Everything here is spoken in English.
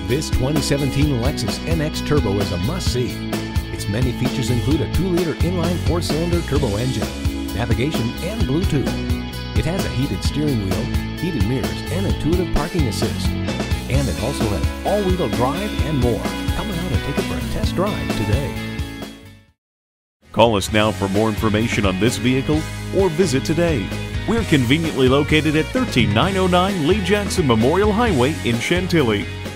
This 2017 Lexus NX Turbo is a must-see. Its many features include a 2-liter inline 4-cylinder turbo engine, navigation, and Bluetooth. It has a heated steering wheel, heated mirrors, and intuitive parking assist. And it also has all-wheel drive and more. Come out and take it for a test drive today. Call us now for more information on this vehicle or visit today. We're conveniently located at 13909 Lee Jackson Memorial Highway in Chantilly.